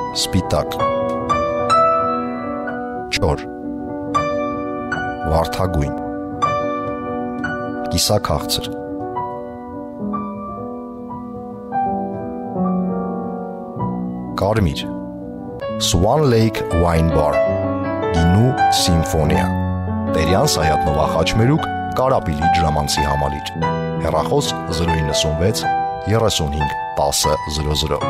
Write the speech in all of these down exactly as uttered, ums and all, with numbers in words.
Սպիտակ, չոր, վարդագույն, կիսաքաղցր, կարմիր, Swan Lake Wine Bar, գինու սիմֆոնիա, Տերյան Սայաթնովա խաչմերուկ, Կարապիլի ջրամանցի համալիր, հեռախոս զրո իննսունվեց երեսունհինգ տասը զրո զրո։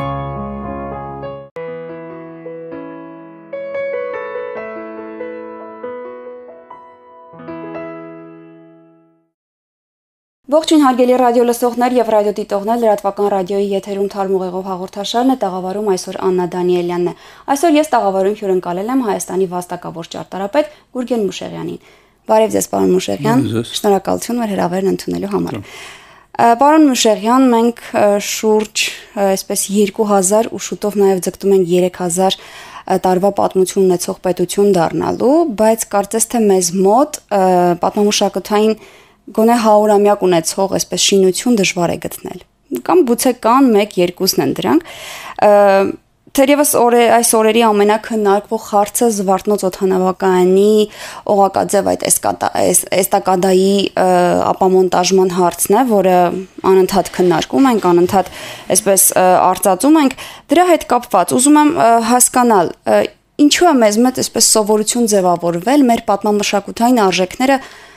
Ողջույն հարգելի ռադիո լսողներ եւ ռադիո դիտողներ, լրատվական ռադիոյի եթերում թարմուղեղով հաղորդաշարն է, տաղավարում այսօր Աննա Դանիելյանն է։ Այսօր ես տաղավարում հյուրընկալել եմ Հայաստանի վաստակավոր ճարտարապետ Գուրգեն Մուշեղյանին։ Բարև ձեզ, պարոն Մուշեղյան, շնորհակալություն մեր հրավերն ընդունելու համար։ Պարոն Մուշեղյան, մենք շուրջ այսպես երկու հազար ու շուտով նաեւ ձգտում ենք երեք հազար տարվա պատմություն ունեցող պետություն դառնալու, բայց կարծես թե մեզ մոտ պատմամշակութային գոնե հարյուրամյակ ունեցող այսպես շինություն դժվար է գտնել կամ գուցե կան մեկ-երկուսն են դրանք թերևս այս օրերի ամենաքննարկվող հարցը Զվարթնոց օդանավակայանի օղակաձև այդ էստակադայի ապամոնտաժման հարցն է, որը անընդհատ քննարկում ենք, անընդհատ այսպես արծածում ենք, դրա հետ կապված ուզում եմ հասկանալ ինչու է մեզ մոտ այսպես սովորություն ձևավորվել մեր պատմամշակութային արժեքները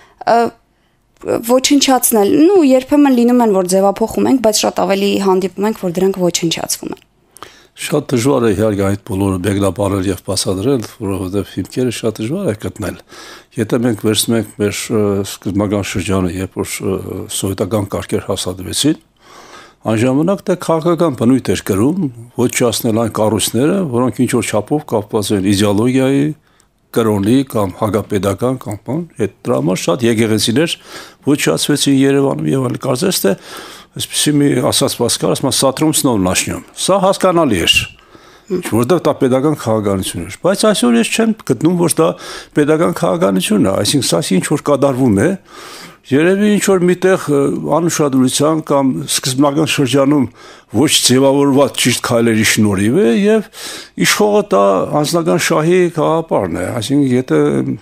ոչնչացնել, նու երբեմն լինում են, որ ձևափոխում ենք, բայց շատ ավելի հանդիպում ենք, որ դրանք ոչնչացվում են։ Շատ դժվար է իհարկե այդ բոլորը բեղնաբարել եւ բացատրել, որովհետեւ հիմքերը շատ դժվար է գտնել։ Եթե մենք վերցնում ենք մեր սկզբնական շրջանը, երբ որ սովետական կարգեր հաստատվեցին, այն ժամանակ դա քաղաքական բնույթ էր կրում, ոչնչացնել այն կառույցները, որոնք ինչ որ չափով կապված են իդեոլոգիայի, կրոնի կամ հագապետական կամ բան, այդ դրա համար շատ եկեղեցիներ ոչնչացվեցին Երևանում եւ այլ կարծես թե այսպեսի մի ասացված կար, ասում սատրում սնով նաշնյամ։ Սա հասկանալի էր, որտեղ դա պետական քաղաքականություն էր, բայց այսօր ես չեմ գտնում, որ դա պետական քաղաքականություն է, այսինքն սա ինչ որ կատարվում է, երևի ինչ որ միտեղ անուշադրության կամ սկզբնական շրջանում ոչ ձևավորված ճիշտ քայլերի շնորհիվ է եւ իշխողը դա անձնական շահի գաղափարն է, այսինքն եթե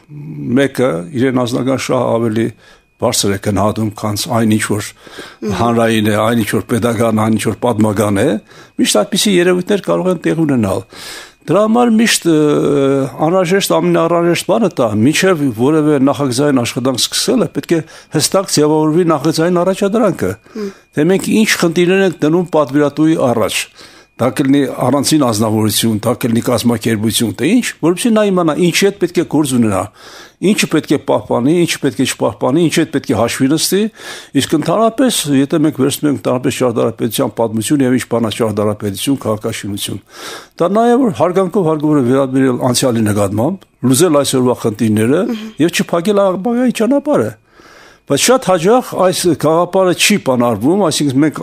մեկը իրեն անձնական շահ ավելի բարձր է գնահատում, քան այն ինչ որ հանրային է, այն ինչ որ պետական, այն ինչ որ պատմական է, միշտ այդպիսի երևույթներ կարող են տեղ ունենալ։ Դրա համար միշտ անհրաժեշտ ամենաառաջեշտ բանը դա, մինչև որևէ նախագծային աշխատանք սկսելը պետք է հստակ ձևավորվի նախագծային առաջադրանքը, թե մենք ինչ խնդիրներ ենք դնում պատվիրատուի առաջ, դա կլինի առանցին ազնվորություն, դա կլինի կազմակերպություն, թե ինչ, որովհետեւ նա իմանա ինչի հետ պետք է գործ ունենա, ինչը պետք է պահպանի, ինչը պետք է չպահպանի, ինչը հետ պետք է հաշվի նստի, իսկ ընդհանրապես, եթե մենք վերցնում ենք տարբեր ճարտարապետության պատմություն եւ ինչ բանա ճարտարապետություն, քաղաքաշինություն, դա նաեւ որ հարգանքով հարգանքով վերաբերել անցյալի նկատմամբ, լուծել այսօրվա խնդիրները եւ չփակել ապագայի ճանապարհը։ Բայց շատ հաճախ այս գաղափարը չի բանարվում, այսինքն մենք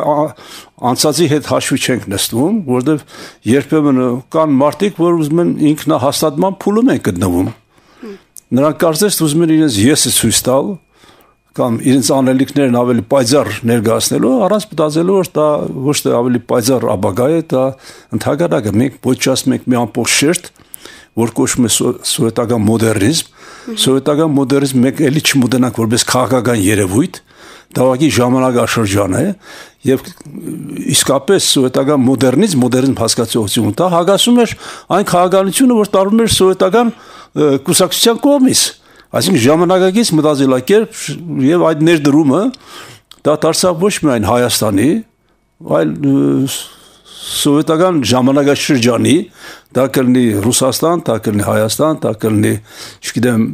անցածի հետ հաշվի չենք նստում, որովհետև երբեմն կան մարդիկ, որ ուզում են ինքնահաստատման փուլում են գտնվում։ Նրանք կարծես ուզում են իրենց եսը ցույց տալ կամ իրենց անելիքներն ավելի պայծառ ներկայացնելու, առանց մտածելու, որ դա ոչ թե ավելի պայծառ ապագա է, դա ընդհանրապես մենք ոչնչացնում ենք մի ամբողջ շերտ, որ կոչվում է սովետական մոդեռնիզմ, սովետական մոդեռնիզմ մեկ էլի չմոտենանք որպես քաղաքական երևույթ, դա ուղղակի ժամանակաշրջան է եւ իսկապես սովետական մոդեռնիզմ, մոդեռնիզմ հասկացողությունը դա հագասում էր այն քաղաքականությունը, որ տարվում էր սովետական կուսակցության կողմից, այսինքն ժամանակակից մտածելակերպ եւ այդ ներդրումը դա դարձավ ոչ միայն Հայաստանի, այլ սովետական ժամանակաշրջանի, դա կլինի Ռուսաստան, դա կլինի Հայաստան, դա կլինի, չգիտեմ,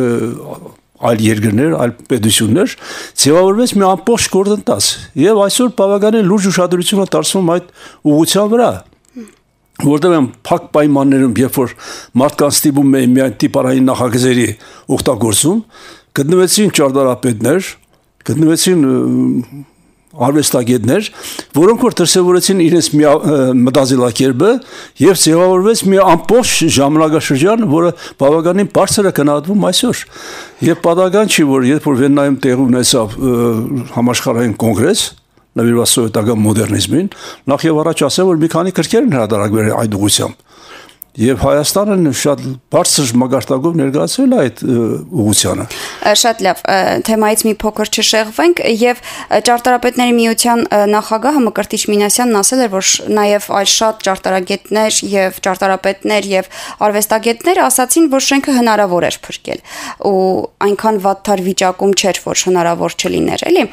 այլ երկրներ, այլ պետություններ, ձևավորվեց մի ամբողջ գործընթաց եւ այսօր բավականին լուրջ ուշադրություն է դարձվում այդ ուղղության վրա, որտեղ փակ պայմաններում, երբ որ մարդկանց ստիպում էին միայն տիպարային նախագծերի օգտագործում, գտնվեցին ճարտարապետներ, գտնվեցին արվեստագետներ, որոնք որ դրսևորեցին իրենց մտածելակերպը եւ ձևավորվեց մի ամբողջ ժամանակաշրջան, որը բավականին բարձր է գնահատվում այսօր։ Եվ պատահական չի, որ երբ որ Վիեննայում տեղի ունեցավ համաշխարհային կոնգրես, նվիրված սովետական մոդեռնիզմին, նախ եւ առաջ ասեմ, որ մի քանի քրքեր են հրատարակվել այդ ուղղությամբ։ Եվ Հայաստանը շատ բարձր մագարտակով ներկայացրել է այդ ուղղությանը։ Շատ լավ, թեմայից մի փոքր չշեղվենք եւ ճարտարապետների միության նախագահը Մկրտիչ Մինասյանն ասել էր, որ նաեւ այլ շատ ճարտարագետներ եւ ճարտարապետներ եւ արվեստագետներ ասացին, որ շենքը հնարավոր էր փրկել ու այնքան վատթար վիճակում չէր, որ հնարավոր չլիներ, էլի։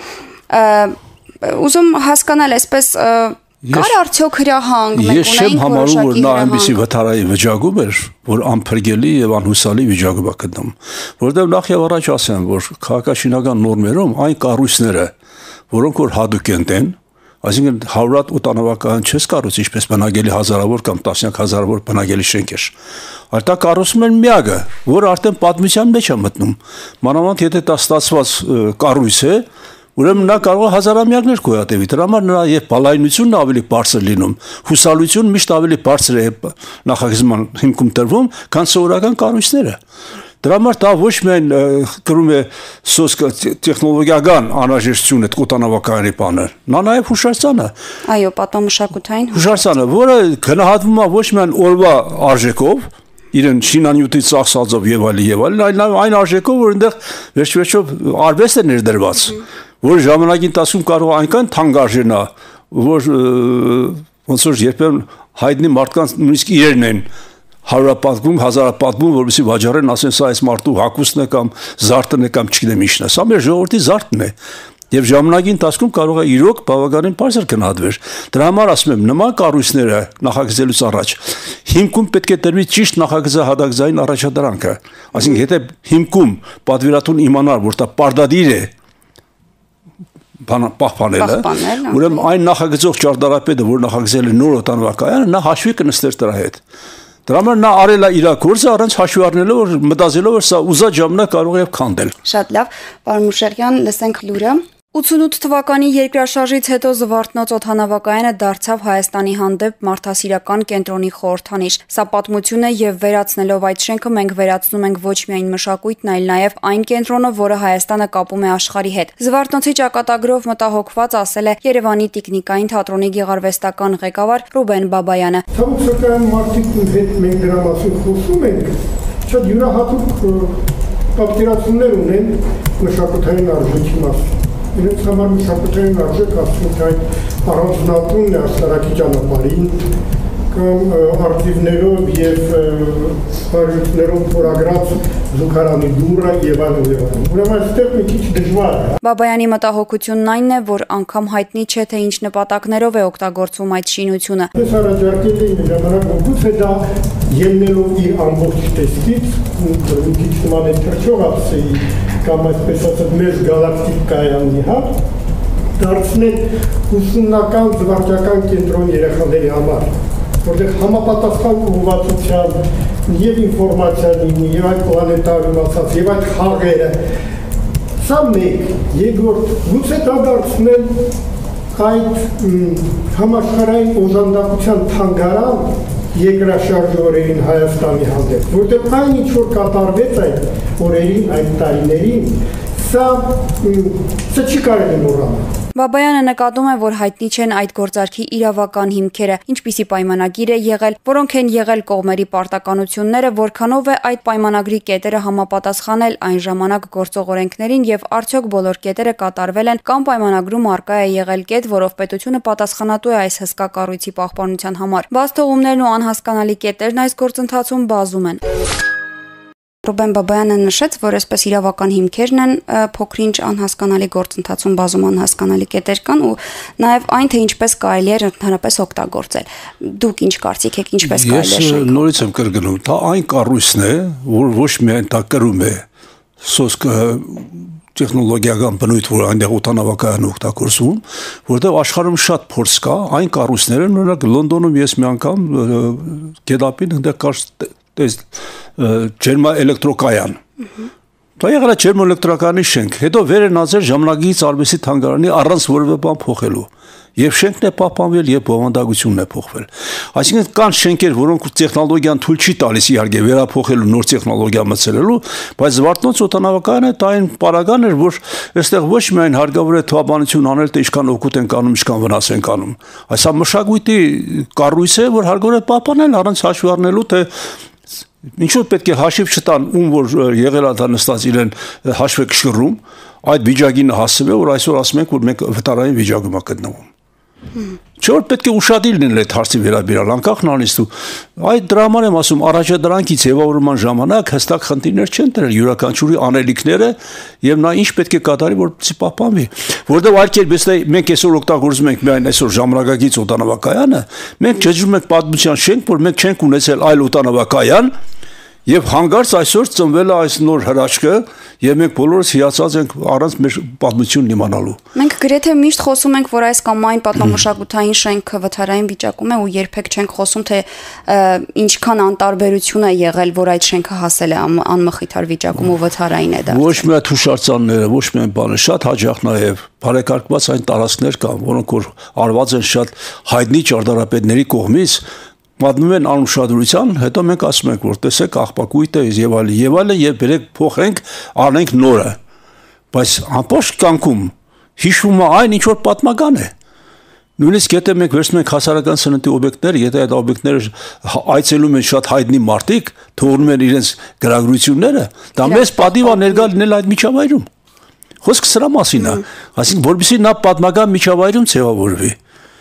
Ուզում հասկանալ այսպես Կար արդյոք հրահանգ, մենք Ես չեմ համարում, որ նա այնպիսի վթարայի վիճակում էր, որ անփրկելի եւ անհուսալի վիճակում է գտնում, որովհետեւ նախ եւ առաջ ասեմ, որ քաղաքաշինական նորմերում այն կառույցները, որոնք որ հadoop են, այսինքն հարյուր օտանավական չես կառույց, ինչպես բնակելի հազարավոր կամ տասնյակ հազարավոր բնակելի շենքեր, այլ դա կառուցում են միակը, որը արդեն պատմության մեջ է մտնում, մանավանդ եթե դա ստացված կառույց է, Ուրեմն նա կարող է հազարամյակներ գոյատևի, դրա համար նրա եւ բալայնությունն ավելի բարձր լինում, հուսալությունն միշտ ավելի բարձր է նախագծման հիմքում տրվում, քան սովորական կառույցները։ Դրա համար դա ոչ միայն կրում է սոցիո-տեխնոլոգիական անհրաժեշտություն այդ օտանավակայանի բանը, նա նաեւ հուշարձանը։ Այո, պատմամշակութային հուշարձանը, որը գնահատվում է ոչ միայն օրվա արժեքով, իրեն շինանյութի ծախսածով եւ այլ եւ այլ, այլ այն արժեքով, որ այնտեղ վերջ-վերջով արվեստ է ներդրված, որ ժամանակի ընթացքում կարող է այնքան թանկարժենա, որ ոնց որ երբեմն հայտնի մարդկանց նույնիսկ իրերն են հարյուրապատկում, հազարապատկում, որովհետեւ վաճառեն ասեն սա այս մարդու հագուստն է կամ զարդն է կամ չգիտեմ ինչն է, սա մեր ժողովրդի զարդն է։ Եվ ժամանակի ընթացքում կարող է իրոք բավականին բարձր գնահատվել։ Դրա համար ասում եմ, նման կառույցները նախագծելուց առաջ հիմքում պետք է տրվի ճիշտ նախագծահատակային առաջադրանքը։ Այսինքն, եթե հիմքում պատվիրատուն իմանար, որ դա պարտադիր է պահպանելը, ուրեմն այն նախագծող ճարտարապետը, որ նախագծել է նոր օտանավակայանը, նա հաշվի կնստեր դրա հետ։ Դրա համար նա արել է իր գործը առանց հաշվի առնելու, որ մտածելով որ սա ուզած ժամանակ կարող է քանդել։ Շատ լավ, պարոն Մուշեղյան, լսենք լուրը։ ութանութ թվականի երկրաշարժից հետո Զվարթնոց օդանավակայանը դարձավ Հայաստանի հանդեպ մարդասիրական կենտրոնի խորհրդանիշ։ Սա պատմություն է եւ վերացնելով այդ շենքը մենք վերացնում ենք ոչ միայն մշակույթն, այլ նաեւ այն կենտրոնը, որը Հայաստանը կապում է աշխարհի հետ։ Զվարթնոցի ճակատագրով մտահոգված ասել է Երևանի Տիկնիկային թատրոնի գեղարվեստական ղեկավար Ռուբեն Բաբայանը։ Ցավոք սակայն մարդիկ հետ մենք դրա մասին խոսում ենք, շատ յուրահատուկ պատկերացումներ ունեն մշակութային արժեքի մասին։ Իրենց համար մշակութային արժեք ասում թե առանձնատունն է աստարակի ճանապարհին կամ արտիվներով եւ բարյութներով փորագրած զուգարանի դուռը եւ այլն եւ այլն։ Ուրեմն այստեղ մի քիչ դժվար է։ Բաբայանի մտահոգությունն այն է, որ անգամ հայտնի չէ թե ինչ նպատակներով է օգտագործվում այդ շինությունը։ Ես առաջարկել եմ ժամանակ գուցե դա ելնելով իր ամբողջ տեսքից, մի քիչ նման է թռչողացի կամ այսպես ասած մեր գալակտիկ կայանի հատ դարձնել ուսումնական զվարճական կենտրոն երեխաների համար, որտեղ համապատասխան ուղղվածության եւ ինֆորմացիայի եւ այդ պլանետարիում ասած եւ այդ խաղերը սա մեկ, երկրորդ գուցե դա դարձնել այդ համաշխարհային օժանդակության թանգարան երկրաշարժի օրերին Հայաստանի հանդեպ, որտեղ այն ինչ որ կատարվեց այդ օրերին, այդ տարիներին, սա սա չի կարելի մոռանալ։ Բաբայանը նկատում է, որ հայտնի չեն այդ գործարքի իրավական հիմքերը, ինչպիսի պայմանագիր է եղել, որոնք են եղել կողմերի պարտականությունները, որքանով է այդ պայմանագրի կետերը համապատասխանել այն ժամանակ գործող օրենքներին եւ արդյոք բոլոր կետերը կատարվել են կամ պայմանագրում արկա է եղել կետ, որով պետությունը պատասխանատու է այս հսկա կառույցի պահպանության համար։ Բացթողումներն ու անհասկանալի կետերն այս գործընթացում բազում են։ Ռուբեն Բաբայանը նշեց, որ այսպես իրավական հիմքերն են փոքրինչ անհասկանալի գործընթացում բազում անհասկանալի կետեր կան ու նաև այն թե ինչպես կարելի է ընդհանրապես օգտագործել։ Դուք ինչ կարծիք եք, ինչպես կարելի է շենք։ Ես նորից եմ կրկնում, դա այն կառույցն է, որ ոչ միայն դա կրում է սոսկ տեխնոլոգիական բնույթ, որ այնտեղ օտանավակայան օգտագործվում, որտեղ աշխարհում շատ փորձ կա, այն կառույցները, օրինակ Լոնդոնում ես մի անգամ գետապին այնտեղ կար ջերմաէլեկտրոկայան։ Դա եղել է ջերմաէլեկտրոկայանի շենք, հետո վեր են ածել ժամանակից արվեստի թանգարանի առանց որևէ բան փոխելու։ Եվ շենքն է պահպանվել, եւ բովանդակությունն է փոխվել։ Այսինքն կան շենքեր, որոնք տեխնոլոգիան թույլ չի տալիս իհարկե վերափոխելու, նոր տեխնոլոգիա մտցրելու, բայց Զվարթնոց օդանավակայանը դա այն պարագան էր, որ այստեղ ոչ միայն հարկավոր է թվաբանություն անել, թե ինչքան օգուտ են կանում, ինչքան վնաս են կանում։ Այս է մշակույթի կառույց է, որ հարկավոր է պահպանել առանց հաշվի առնելու, թե ինչու պետք է հաշիվ չտան, ում որ եղել է դա նստած իրեն հաշվի կշռում, այդ վիճակին հասցվե, որ այսօր ասում ենք, որ մենք վտարային վիճակում ենք գտնվում։ Չէ՞ որ պետք է ուշադիր լինել այդ հարցի վերաբերյալ, անկախ նրանից ու այդ դրա համար եմ ասում, առաջադրանքից ձևավորման ժամանակ հստակ խնդիրներ չեն դրել յուրաքանչյուրի անելիքները եւ նա ինչ պետք է կատարի, որպեսզի պահպանվի, որովհետեւ այլ կերպ էստե մենք այսօր օգտագործում ենք միայն այսօր ժամանակակից օդանավակայանը, մենք ճշգրում ենք պատմության շենք, որ մենք չենք ունեցել այլ օդանավակայան Եվ հանգարց այսօր ծնվել է այս նոր հրաշքը եւ մենք բոլորս հիացած ենք առանց մեր պատմությունն իմանալու։ Մենք գրեթե միշտ խոսում ենք, որ այս կամ այն պատմամշակութային շենքը վթարային վիճակում է ու երբեք չենք խոսում, թե ինչքան անտարբերություն է եղել, որ այդ շենքը հասել է անմխիթար վիճակում ու վթարային է դարձել։ Ոչ միայն հուշարձանները, ոչ միայն բանը, շատ հաջող նաեւ բարեկարգված այն տարածքներ կան, որոնք որ արված են շատ հայտնի ճարտարապետների կողմից Պատմում են անուշադրության, հետո մենք ասում ենք, որ տեսեք աղբակույտ է եւ այլն, եւ այլն, եւ բերեք փոխենք, անենք նորը։ Բայց ամբողջ կյանքում հիշվում է այն, ինչ որ պատմական է։ Նույնիսկ եթե մենք վերցնում ենք հասարակական սննդի օբյեկտներ, եթե այդ օբյեկտները այցելում են շատ հայտնի մարդիկ, թողնում են իրենց գրագրությունները, դա մեծ պատիվ է ներկա լինել այդ միջավայրում։ Խոսքը սրա մասին է, այսինքն որպեսզի նա պատմական միջավայրում ձևավորվի։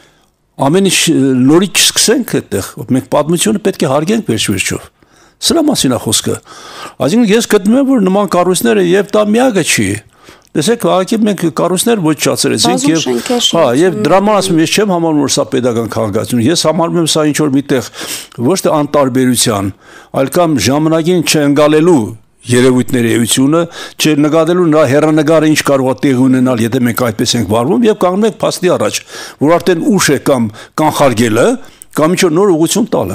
Ամեն ինչ նորից չսկսենք այդտեղ, մենք պատմությունը պետք է հարգենք վերջ-վերջով։ Սրա մասին է խոսքը։ Այսինքն ես գտնում եմ, որ նման կառույցները եւ դա միակը չի։ Տեսեք, ահագի մենք կառույցներ ոչնչացրեցինք եւ հա, եւ դրա համար ասում եմ, ես չեմ համարում, որ սա pedagogan քաղաքացիություն, ես համարում եմ սա ինչ որ միտեղ ոչ թե անտարբերության, այլ կամ ժամանակին չընկալելու երևույթների էությունը, չնկատելու նրա հեռանկարը ինչ կարող է տեղի ունենալ, եթե մենք այդպես ենք վարվում եւ կանգնում ենք փաստի առաջ, որ արդեն ուշ է կամ կանխարգելը, կամ ինչ որ նոր ուղղություն տալը։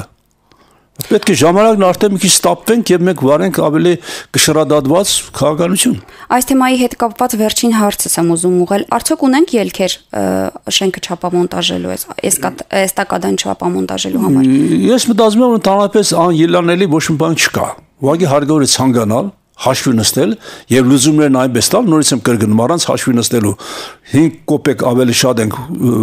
Պետք է ժամանակն արդեն մի քիչ ստապվենք եւ մենք վարենք ավելի կշռադատված քաղաքականություն։ Այս թեմայի հետ կապված վերջին հարցս եմ ուզում ուղղել, արդյոք ունենք ելքեր շենքը չափամոնտաժելու, էստակադան չափամոնտաժելու համար։ Ես մտածում եմ, որ ընդհանրապես անելանելի ոչ մի բան չկա։ Ուղղակի հարկավոր է ցանկանալ, հաշվի նստել եւ լուծումներն այնպես տալ, նորից եմ կրկնում, առանց հաշվի նստելու հինգ կոպեկ ավելի շատ ենք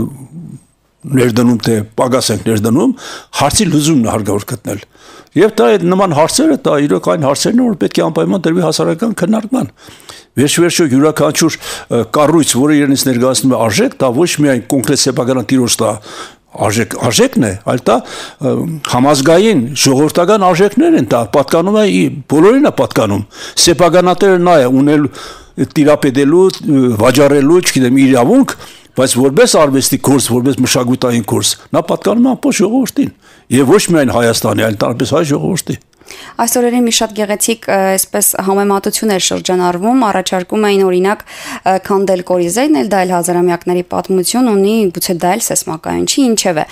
ներդնում, թե պակաս ենք ներդնում, հարցի լուծումն է հարկավոր գտնել։ Եվ դա այդ նման հարցերը, դա իրոք այն հարցերն են, որ պետք է անպայման դրվի հասարակական քննարկման։ Վերջ-վերջո յուրաքանչյուր կառույց, որը իրենից ներկայացնում է արժեք, դա ոչ միայն կոնկրետ սեփականատիրոջ դա արժեք արժեքն է, այլ դա համազգային ժողովրդական արժեքներ են, դա պատկանում է բոլորին է պատկանում։ Սեփականատերը նա է ունել տիրապետելու, վաճառելու, չգիտեմ, իրավունք, բայց որպես արվեստի կուրս, որպես մշակութային կուրս, նա պատկանում է ամբողջ ժողովրդին, եւ ոչ միայն Հայաստանի, այլ տարբեր հայ ժողովրդի։ Այս օրերին մի շատ գեղեցիկ այսպես համեմատություն էր շրջանառվում, առաջարկում էին օրինակ քանդել կորիզեն, էլ դա էլ հազարամյակների պատմություն ունի, գուցե դա էլ սեյսմակայուն չի, ինչևէ։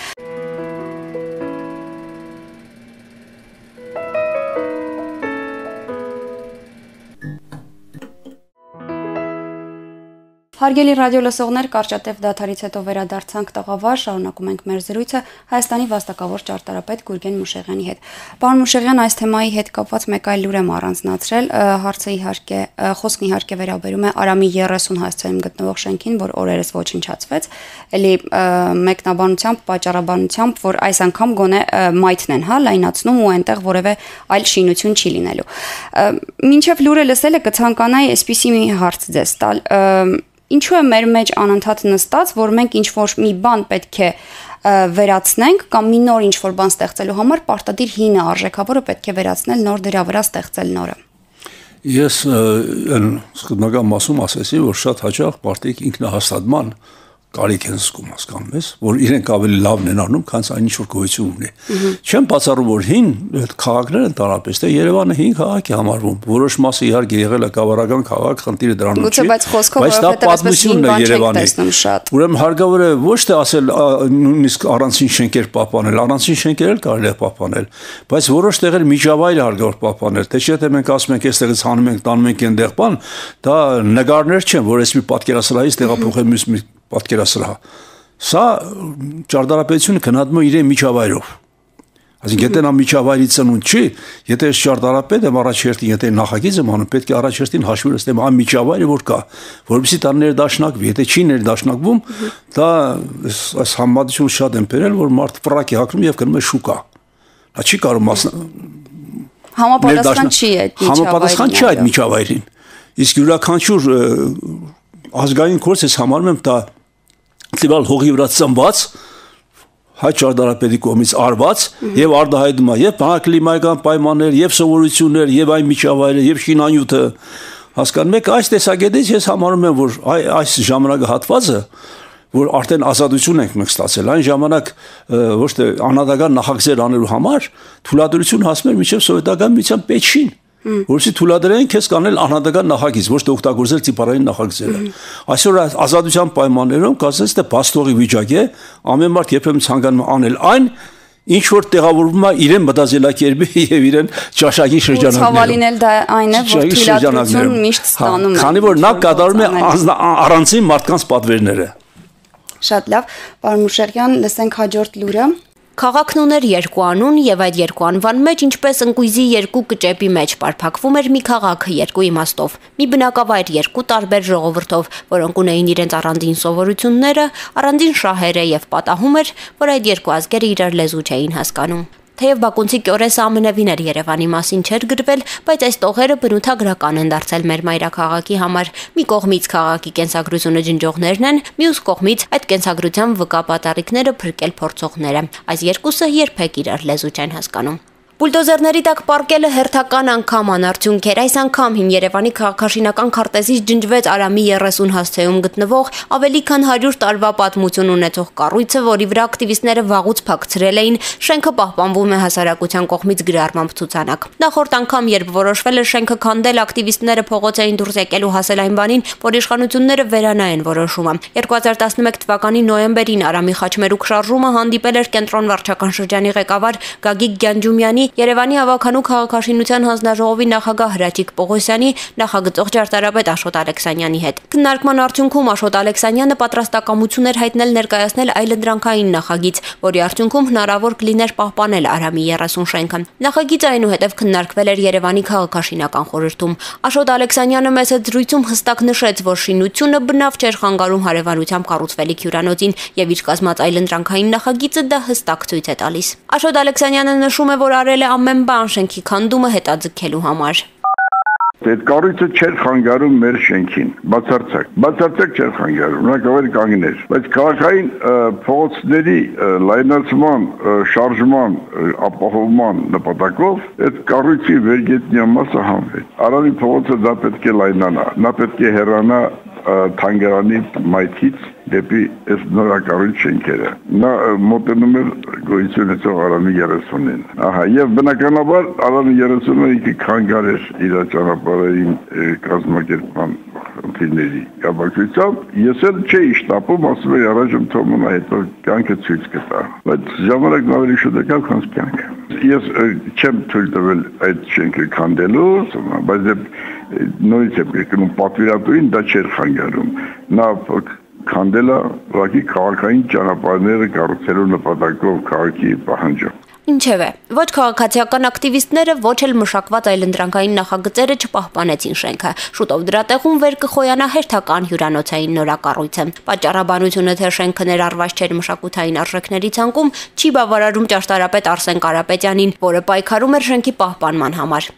Հարգելի ռադիոլսողներ, կարճատև դադարից հետո վերադարձանք տաղավար, շարունակում ենք մեր զրույցը Հայաստանի վաստակավոր ճարտարապետ Գուրգեն Մուշեղյանի հետ։ Պարոն Մուշեղյան, այս թեմայի հետ կապված մեկ այլ լուր եմ առանձնացրել, հարցը իհարկե, խոսքն իհարկե վերաբերում է Արամի երեսուն հասցեում գտնվող շենքին, որ օրերս ոչնչացվեց, էլի մեկնաբանությամբ, պատճառաբանությամբ, որ այս անգամ գոնե մայթն են, հա, լայնացնում ու այնտեղ որևէ այլ շինություն չի լինելու։ Մինչև լուրը լսելը կցանկանայի այսպիսի մի հարց ձեզ տալ։ Ինչու է մեր մեջ անընդհատ նստած, որ մենք ինչ-որ մի բան պետք է վերացնենք կամ մի նոր ինչ-որ բան ստեղծելու համար պարտադիր հինը արժեքավորը պետք է վերացնել, նոր դրա վրա ստեղծել նորը։ Ես այն սկզբնական մասում ասեցի, որ շատ հաճախ մարդիկ ինքնահաստատման կարիք են զգում, հասկանում ես, որ իրենք ավելի լավն են անում, քան այն ինչ որ գոյություն ունի։ Չեմ բացառում, որ հին քաղաքներ ընդհանրապես, թե Երևանը հին քաղաք է համարվում, որոշ մասը իհարկե եղել է կավառական քաղաք, խնդիրը դրանով չի, բայց դա պատմությունն է Երևանի։ Ուրեմն հարկավոր է ոչ թե ասել նույնիսկ առանցին շենքեր պահպանել, առանցին շենքեր էլ կարելի է պահպանել, բայց որոշ տեղեր միջավայրը հարկավոր պահպանել, թե չէ թե մենք ասում ենք այստեղից հանում ենք, տանում ենք այնտեղ բան, դա նկարներ չեն, որ այս մի պատկերասրահից տեղափոխել մյուս մի պատկերասրահ։ Սա ճարտարապետությունը գնահատում է իրեն միջավայրով։ Այսինքն եթե նա միջավայրի ծնունդ չի, եթե ես ճարտարապետ եմ առաջերտին, եթե նախագիծ եմ անում, պետք է առաջերտին հաշվի ունենամ այն միջավայրը, որ կա, որովհետեւ դա ներդաշնակվի, եթե չի ներդաշնակվում, դա այս համեմատությունը շատ են բերել, որ մարդ ֆրակ է հագնում եւ գնում է շուկա։ Դա չի կարող մասն համապատասխան չի այդ միջավայրին։ Համապատասխան չի այդ միջավայրին։ Իսկ յուրաքանչյուր ազգային գործ ես համարում եմ դա տիպալ հողի վրա ծնված հայ ճարտարապետի կողմից արված եւ արդահայտում է եւ բնակլիմայական պայմաններ եւ սովորություններ եւ այն միջավայրը եւ շինանյութը հասկանում եք այս տեսակետից ես համարում եմ որ այս ժամանակահատվածը որ արդեն ազատություն ենք մենք ստացել այն ժամանակ ոչ թե անհատական նախագծեր անելու համար թույլատրություն հասնում էր մինչեւ սովետական միության պետքին որովհետեւ թույլատրեն քեզ կանել անհատական նախագիծ ոչ թե օգտագործել տիպարային նախագծերը այսօր ազատության պայմաններում կասես թե բաստողի վիճակ է ամեն մարդ երբեմն ցանկանում անել այն ինչ որ տեղավորվում է իրեն մտածելակերպի եւ իրեն ճաշակի շրջանակներում ցավալինել դա այն է որ թույլատրություն միշտ ստանում է քանի որ նա կատարում է առանձին մարդկանց պատվերները Շատ լավ պարոն Մուշեղյան լսենք հաջորդ լուրը Քաղաքն ուներ երկու անուն եւ այդ երկու անվան մեջ ինչպես ընկույզի երկու կճեպի մեջ պարփակվում էր մի քաղաքը երկու իմաստով մի բնակավայր երկու տարբեր ժողովրդով որոնք ունեին իրենց առանձին սովորությունները առանձին շահերը եւ պատահում էր որ այդ երկու ազգերը իրար լեզու չէին հասկանում Թեև Բաքունցի կյորեսը ամենևին էր Երևանի մասին չէր գրվել, բայց այս տողերը բնութագրական են դարձել մեր մայրաքաղաքի համար։ Մի կողմից քաղաքի կենսագրությունը ջնջողներն են, մյուս կողմից այդ կենսագրության վկա պատառիկները փրկել փորձողները։ Այս երկուսը երբեք իրար լեզու չեն հասկանում։ Բուլդոզերների տակ պարկելը հերթական անգամ անարդյունք էր, այս անգամ հին Երևանի քաղաքաշինական քարտեզից ջնջվեց Արամի երեսուն հասցեում գտնվող ավելի քան հարյուր տարվա պատմություն ունեցող կառույցը, որի վրա ակտիվիստները վաղուց փակցրել էին, շենքը պահպանվում է հասարակության կողմից գրառմամբ ցուցանակ։ Նախորդ անգամ, երբ որոշվել էր շենքը քանդել, ակտիվիստները փողոց էին դուրս եկել ու հասել այն բանին, որ իշխանությունները վերանայեն որոշումը։ երկու հազար տասնմեկ թվականի նոյեմբերին Արամի խաչմերուկ շարժումը հանդիպել էր կենտրոն վարչական շրջանի ղեկավար Գագիկ Գյանջումյանի Երևանի ավականու քաղաքաշինության հանձնաժողովի նախագահ Հրաչիկ Պողոսյանի նախագծող ճարտարապետ Աշոտ Ալեքսանյանի հետ։ Քննարկման արդյունքում Աշոտ Ալեքսանյանը պատրաստակամություն էր հայտնել ներկայացնել այլընտրանքային նախագիծ, որի արդյունքում հնարավոր կլիներ պահպանել Արամի երեսուն շենքը։ Նախագիծը այնուհետև քննարկվել էր Երևանի քաղաքաշինական խորհրդում։ Աշոտ Ալեքսանյանը մեծ զրույցում հստակ նշեց, որ շինությունը բնավ չէր խանգարում հարևանությամբ կառուցվելիք հյուրանոցին եւ իր կազմած այլընտրանքային նախագիծը դա հստակ ցույց է տալիս։ Աշոտ Ալեքսանյանը նշում է, որ արել ամեն բան շենքի քանդումը հետաձգելու համար։ Այդ կառույցը չէր խանգարում մեր շենքին, բացարձակ, բացարձակ չէր խանգարում, նա կավեր կանգներ, բայց քաղաքային փողոցների լայնացման, շարժման, ապահովման նպատակով այդ կառույցի վերգետնյա մասը հանվեց։ Արամի փողոցը դա պետք է լայնանա, նա պետք է հեռանա Թանգարանի մայթից դեպի այս նորակառույց շենքերը։ Նա մոտենում էր գոյություն ունեցող Արամի երեսունին։ Ահա, եւ բնականաբար Արամի երեսունը ինքը քանգար էր իր ճանապարհային կազմակերպման խնդիրների կապակցությամբ։ Ես էլ չէի շտապում, ասում էի առաջում թողնումա հետո կյանքը ցույց կտա։ Բայց ժամանակն ավելի շուտ եկավ, քան կյանքը։ Ես չեմ թույլ տվել այդ շենքը քանդելու, բայց նույնիսկ երկնում պատվիրատուին դա չէր խանգարում։ Նա քանդելա ուղղակի քաղաքային ճանապարհները կառուցելու նպատակով քաղաքի պահանջով։ Ինչևէ, ոչ քաղաքացիական ակտիվիստները, ոչ էլ մշակված այլընտրանքային նախագծերը չպահպանեցին շենքը։ Շուտով դրա տեղում վեր կխոյանա հերթական հյուրանոցային նորակառույցը։ Պատճառաբանությունը, թե շենքը ներառված չէր մշակութային արժեքների ցանկում, չի բավարարում ճարտարապետ Արսեն Կարապետյանին, որը պայքարում էր շենքի պահպանման համար։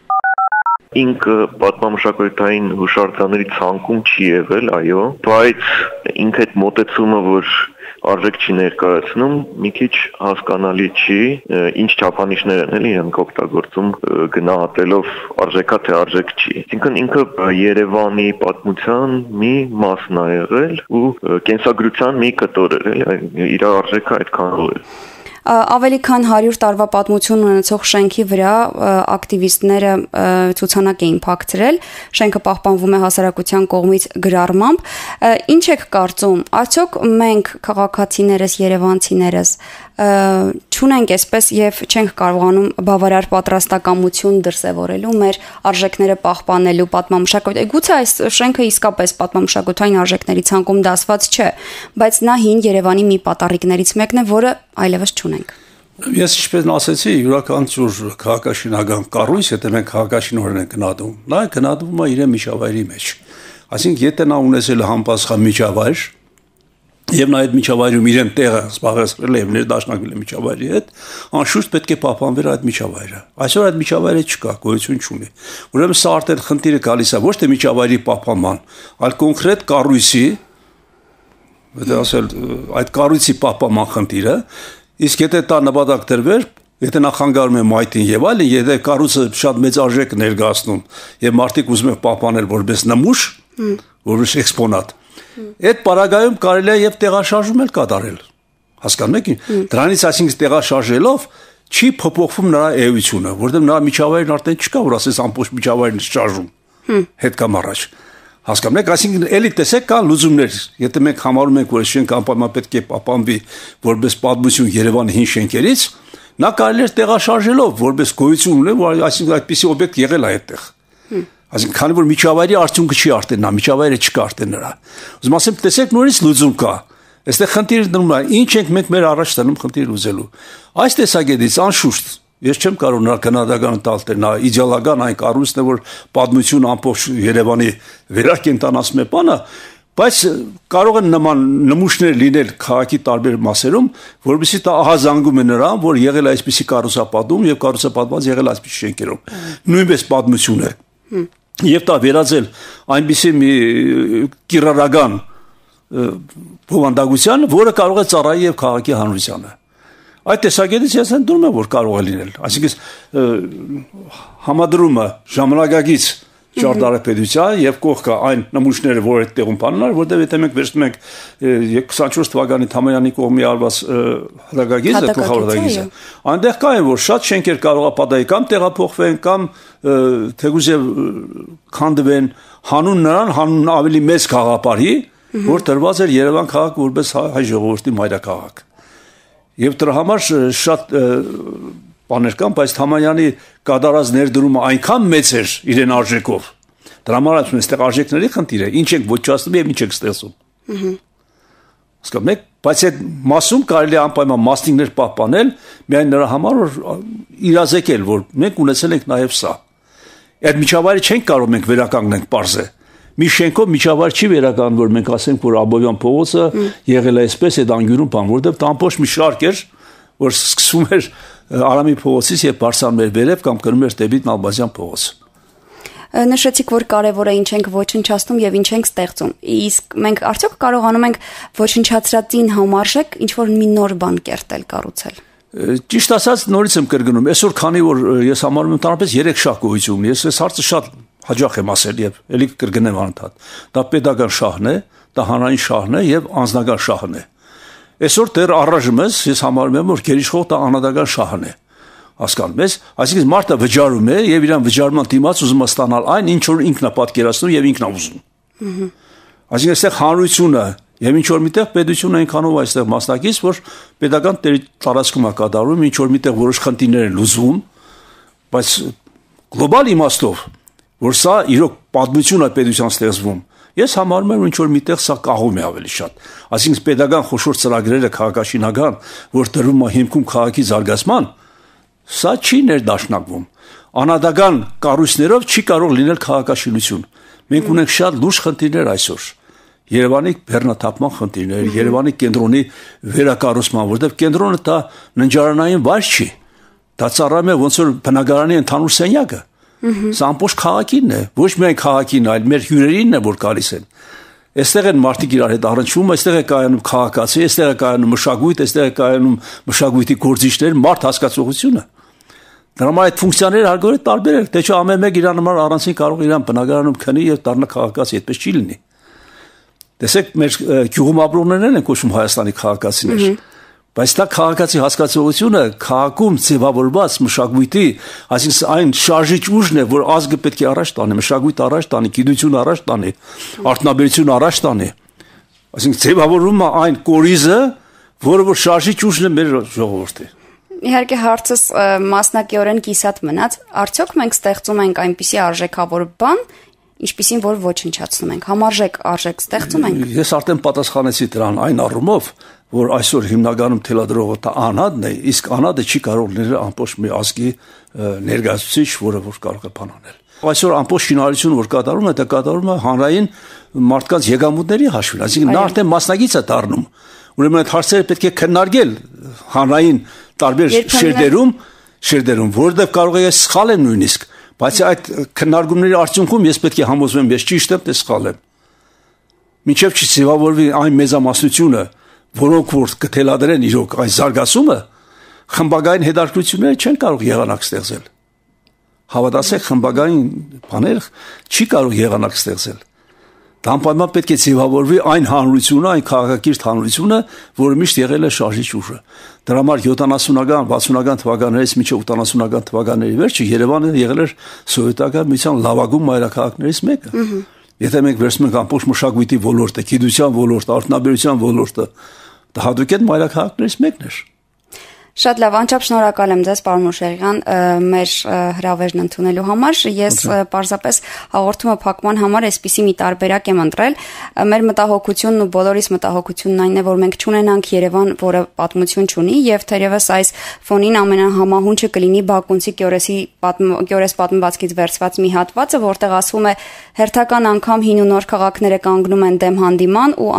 Ինքը պատմամշակութային հուշարձանների ցանկում չի եղել, այո, բայց ինքը այդ մոտեցումը, որ արժեք չի ներկայացնում, մի քիչ հասկանալի չի, ինչ չափանիշներ են էլի իրենք օգտագործում գնահատելով արժեքա թե արժեք չի։ Այսինքն ինքը Երևանի պատմության մի մասն է եղել ու կենսագրության մի կտոր էր, էլի իր արժեքը այդքան էր։ Ավելի քան հարյուր տարվա պատմություն ունեցող շենքի վրա ակտիվիստները ցուցանակ էին փակցրել, շենքը պահպանվում է հասարակության կողմից գրառմամբ։ Ինչ եք կարծում, արդյոք մենք քաղաքացիներս, երևանցիներս չունենք այսպես եւ չենք կարողանում բավարար պատրաստակամություն դրսեւորելու մեր արժեքները պահպանելու պատմամշակույթ։ Գուցե այս շենքը իսկապես պատմամշակութային արժեքների ցանկում դասված չէ, բայց նա հին Երևանի մի պատառիկներից մեկն է, որը այլևս չունենք։ Ես ինչպես ասացի, յուրաքանչյուր քաղաքաշինական կառույց, եթե մենք քաղաքաշինորեն ենք գնահատում, նա գնահատվում է իր միջավայրի մեջ։ Այսինքն, եթե նա ունեցել է համապատասխան միջավայր, եւ նա այդ միջավայրում իրեն տեղը զբաղեցրել է եւ ներդաշնակվել է միջավայրի հետ, անշուշտ պետք է պահպանվեր այդ միջավայրը։ Այսօր այդ միջավայրը չկա, գոյություն չունի։ Ուրեմն սա արդեն խնդիրը գալիս է ոչ թե միջավայրի պահպանման, այլ կոնկրետ կառույցի, եթե ասել, այդ կառույցի պահպանման խնդիրը, իսկ եթե դա նպատակ դրվեր, եթե նա խանգարում է մայթին եւ այլն, եթե կառույցը շատ մեծ արժեք ներկայացնում եւ մարդիկ ուզում են պահպանել որպես նմուշ, որպես էքսպոնատ, այդ պարագայում կարելի է եւ տեղաշարժում էլ կատարել։ Հասկանում եք։ Դրանից այսինքն տեղաշարժելով չի փոփոխվում նրա էությունը, որովհետեւ նրա միջավայրն արդեն չկա, որ ասես ամբողջ միջավայրն շարժում։ Հետ կամ առաջ։ Հասկանում եք, այսինքն էլի տեսեք կան լուծումներ։ Եթե մենք համարում ենք, որ շենք անպայման պետք է պահպանվի որպես պատմություն Երևանի հին շենքերից, նա կարելի է տեղաշարժելով որպես գոյություն ունենալ, որ այսինքն այդպիսի օբյեկտ եղել է այդտեղ։ Այսինքն քանի որ միջավայրի արդյունքը չի արդեն նա, միջավայրը չկա արդեն նրա։ Ուզում ասեմ, տեսեք նորից լուծում կա։ Այստեղ խնդիրը դնում է, ինչ ենք մենք մեր առաջ տանում խնդիր ուզելու։ Այս տեսակետից անշուշտ ես չեմ կարող նրա գնահատականը տալ, թե նա իդեալական այն կառույցն է, որ պատմություն ամբողջ Երևանի վերակենդանացնում է բանը, բայց կարող են նման նմուշներ լինել քաղաքի տարբեր մասերում, որովհետեւ դա ահազանգում է նրան, որ եղել է այսպիսի կառուցապատում եւ կառուցապատված եղել այսպիսի շենքերով։ Նույնպես պատմություն է։ Եվ դա վերածել այնպիսի մի կիրառական բովանդակության, որը կարող է ծառայել եւ քաղաքի հանրությանը։ Այդ տեսակետից ես ընդունում եմ, որ կարող է լինել։ Այսինքն համադրումը ժամանակակից ճարտարապետության եւ կողքը այն նմուշները, որ այդտեղում բանան, որտեղ եթե մենք վերցնում ենք քսանչորս թվականի Թամանյանի կողմի արված հրագագիծը, գլխավորագիծը, այնտեղ կա են, որ շատ շենքեր կարող է պատահի կամ տեղափոխվեն, կամ թեկուզ եւ քանդվեն հանուն նրան, հանուն ավելի մեծ քաղաքապարի, որ տրված էր Երևան քաղաք որպես հայ ժողովրդի մայրաքաղաք։ Եվ դրա համար շատ բաներ կան, բայց Թամանյանի կատարած ներդրումը այնքան մեծ էր իրեն արժեքով։ Դրա համար ասում եմ, այստեղ արժեքների խնդիր է, ինչ ենք ոչնչացնում եւ ինչ ենք ստեղծում։ Հասկանում եք, բայց այդ մասում կարելի է անպայման մասնիկներ պահպանել, միայն նրա համար որ իրազեկել, որ մենք ունեցել ենք նաեւ սա։ Այդ միջավայրը չենք կարող մենք վերականգնենք պարզե։ Մի շենքով միջավայր չի վերականգնվում, որ մենք ասենք, որ Աբովյան փողոցը եղել է այսպես այդ անգյուրում բան, որովհետեւ դա ամբողջ մի շարք էր, որ սկսվում էր Արամի փողոցից եւ բարձրանում էր վերև կամ գնում էր դեպի Նալբազյան փողոց։ Նշեցիք, որ կարևոր է ինչ ենք ոչնչացնում եւ ինչ ենք ստեղծում։ Իսկ մենք արդյոք կարողանում ենք ոչնչացրածին համարժեք ինչ որ մի նոր բան կերտել, կառուցել։ Ճիշտ ասած, նորից եմ կրկնում, այսօր քանի որ ես համարում եմ տանապես երեք շահ գոյություն ունի, ես այս հարցը շատ հաջող եմ ասել եւ ելի կրկնեմ անընդհատ։ Դա պետական շահն է, դա հանրային շահն է եւ անձնական շահն է։ Այսօր դեռ առայժմս ես համարում եմ, որ գերիշխող դա անհատական շահն է։ Հասկանում ես, այսինքն մարդը վճարում է եւ իրան վճարման դիմաց ուզում է ստանալ այն, ինչ որ ինքն է պատկերացնում եւ ինքն է ուզում։ Այսինքն այստեղ հանրությունը եւ ինչ որ միտեղ պետությունը այնքանով այստեղ մասնակից, որ պետական տարածքում է կատարում, ինչ որ միտեղ որոշ խնդիրներ են լուծվում, բայց գլոբալ իմաստով, որ սա իրոք պատմություն է պետության ստեղծվում, ես համարում եմ, որ ինչ որ միտեղ սա կաղում է ավելի շատ։ Այսինքն պետական խոշոր ծրագրերը քաղաքաշինական, որ դրվում է հիմքում քաղաքի զարգացման, սա չի ներդաշնակվում։ Անհատական կառույցներով չի կարող լինել քաղաքաշինություն։ Մենք ունենք շատ լուրջ խնդիրներ այսօր։ Երևանի բեռնաթափման խնդիրներ, Երևանի կենտրոնի վերակառուցման, որտեղ կենտրոնը դա ննջարանային վայր չի։ Դա ծառայում է ոնց որ բնակարանի ընդհանուր սենյակը։ Սա ամբողջ քաղաքինն է, ոչ միայն քաղաքին, այլ մեր հյուրերինն է, որ գալիս են։ Այստեղ են մարդիկ իրար հետ առնչվում, այստեղ է կայանում քաղաքացի, այստեղ է կայանում մշակույթ, այստեղ է կայանում մշակույթի գործիչներ, մարդ հասկացողությունը։ Դրա համար այդ ֆունկցիաները հարգորեն տարբեր են, թե չէ ամեն մեկ իրան համար առանցին կարող իրան բնակարանում քնի եւ դառնա քաղաքացի, այդպես չի լինի։ Տեսեք, մեր գյուղում ապրողներն են կոչվում Հայաստանի քաղաքացիներ։ Բայց դա քաղաքացի հասկացողությունը քաղաքում ձևավորված մշակույթի, այսինքն այն շարժիչ ուժն է, որ ազգը պետք է առաջ տանի, մշակույթը առաջ տանի, գիտություն առաջ տանի, արտոնաբերություն առաջ տանի։ Այսինքն ձևավորվում է այն կորիզը, որը որ շարժիչ ուժն է մեր ժողովրդի։ Իհարկե հարցս մասնակիորեն կիսատ մնաց, արդյոք մենք ստեղծում ենք այնպիսի արժեքավոր բան, ինչպիսին որ ոչնչացնում ենք, համարժեք արժեք ստեղծում ենք։ Ես արդեն պատասխանեցի դրան այն առումով, որ այսօր հիմնականում թելադրողը դա անհատն է, իսկ անհատը չի կարող լինել ամբողջ մի ազգի ներկայացուցիչ, որը որ կարող է բան անել։ Այսօր ամբողջ շինարարությունը որ կատարում է, դա կատարում է հանրային մարդկանց եկամուտների հաշվին, այսինքն նա արդեն մասնագիծ է դառնում։ Ուրեմն այդ հարցերը պետք է քննարկել հանրային տարբեր շերտերում, շերտերում, որովհետև կարող է սխալ եմ նույնիսկ, բայց այդ քննարկումների արդյունքում ես պետք է համոզվեմ, ես ճիշտ եմ, թե սխալ եմ։ Մինչև չձևավորվի այն մեծամասնությունը, որոնք որ կթելադրեն իրոք այս զարգացումը, խմբագային հետաքրքրությունները չեն կարող եղանակ ստեղծել։ Հավատացեք, խմբագային բաներ չի կարող եղանակ ստեղծել։ Դա անպայման պետք է ձևավորվի այն հանրությունը, այն քաղաքակիրթ հանրությունը, որը միշտ եղել է շարժիչ ուժը։ Դրա համար յոթանասունական, վաթսունական թվականներից մինչև ութանասունական թվականների վերջը Երևանը եղել էր սովետական միության լավագույն մայրաքաղաքներից մեկը։ Եթե մենք վերցնում ենք ամբողջ մշակույթի ոլորտը, գիտության ոլորտը, արդյունաբերության ոլորտը, դա հատուկենտ մայրաքաղաքներից մեկն էր։ Շատ լավ, անչափ շնորհակալ եմ ձեզ, պարոն Մուշեղյան, մեր հրավերն ընդունելու համար։ Ես պարզապես հաղորդումը փակման համար այսպիսի մի տարբերակ եմ ընտրել։ Մեր մտահոգությունն ու բոլորիս մտահոգությունն այն է, որ մենք չունենանք Երևան, որը պատմություն չունի, եւ թերևս այս ֆոնին ամենահամահունչը կլինի Բաքունցի Կյորեսի Կյորես պատմվածքից վերցված մի հատվածը, որտեղ ասվում է հերթական անգամ հին ու նոր քաղաքները կանգնում են դեմ հանդիման ու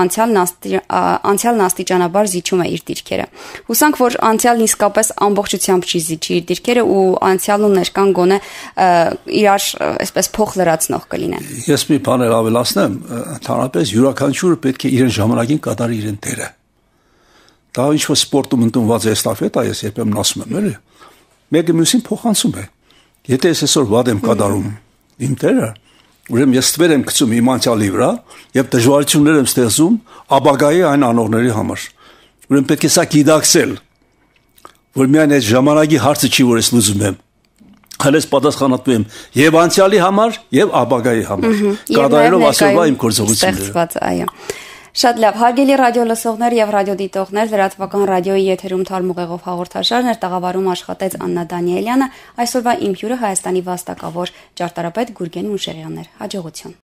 անցյալն աստիճանաբար զիջում է իր դիրքերը։ Հուսանք, որ անցյալն իսկապես ամբողջությամբ չի զիջի իր դիրքերը ու անցյալն ու ներկան գոնե իրար այսպես փոխ լրացնող կլինեն։ Ես մի բան էլ ավելացնեմ, ընդհանրապես յուրաքանչյուրը պետք է իրեն ժամանակին կատարի իրեն դերը։ Դա ինչ որ սպորտում ընդունված է էստաֆետա, ես երբեմն ասում եմ, էլի։ Մեկը մյուսին փոխանցում է։ Եթե ես այսօր վատ եմ կատարում իմ դերը, ուրեմն ես ստվեր եմ գցում իմ անցյալի վրա եւ դժվարություններ եմ ստեղծում ապագայի այն անողների համար։ Ուրեմն պետք է սա գիտակցել, որ միայն այդ ժամանակի հարցը չի, որ ես լուծում եմ, այլ ես պատասխանատու եմ եւ անցյալի համար եւ ապագայի համար, կատարելով այսօրվա իմ գործողությունները։ Այո։ Շատ լավ, հարգելի ռադիո լսողներ եւ ռադիոդիտողներ, լրատվական ռադիոյի եթերում Թարմուղեղով հաղորդաշարն էր, տաղավարում աշխատեց Աննա Դանիելյանը, այսօրվա իմ հյուրը Հայաստանի վաստակավոր ճարտարապետ Գուրգեն Մուշեղյանն էր։ Հաջողություն։